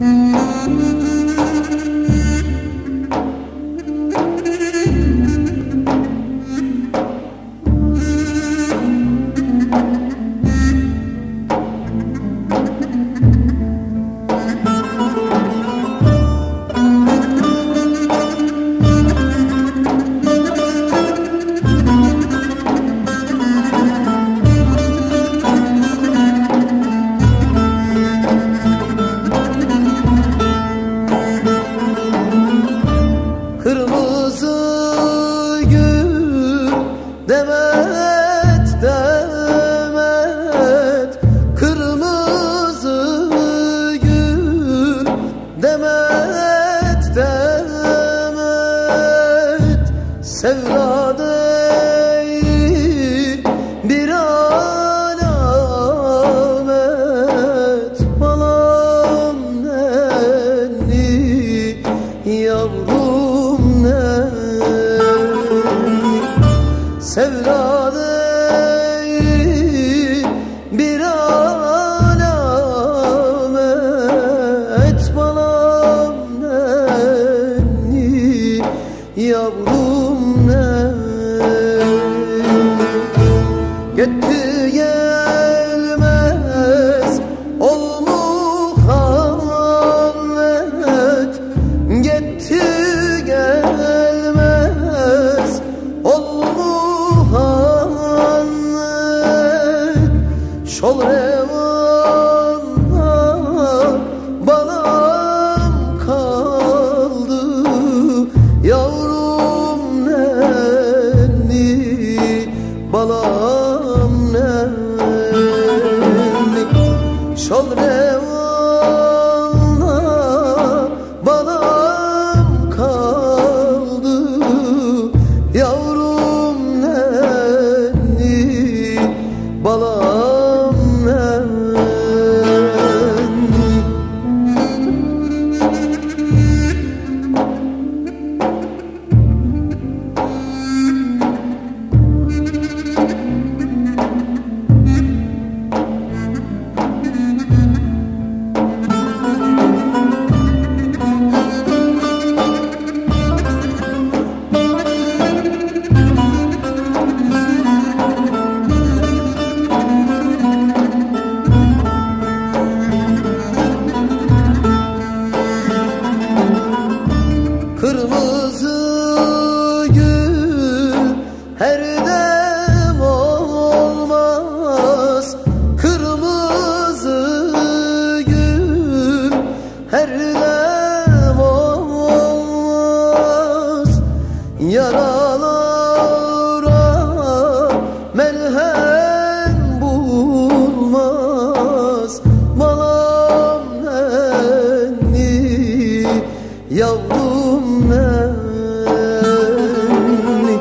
Kırmızı gül demet demet, kırmızı gül demet demet, sevda değil bir alamet, balam nenni yavrum sevda değil bir alamet, balam nenni yavrum gitti gelmez ol Muhammed, gitti gelmez ol Muhammed, şol revanda balam kaldı yavrum nenni, balam nenni, şol revanda balam kaldı yavrum nenni, balam nenni. Kırmızı gül her dem olmaz, kırmızı gül her dem olmaz, yaralara melhem bulmaz, balam nenni yavrum nenni,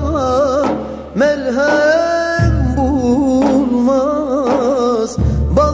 yaralara melhem bulmaz,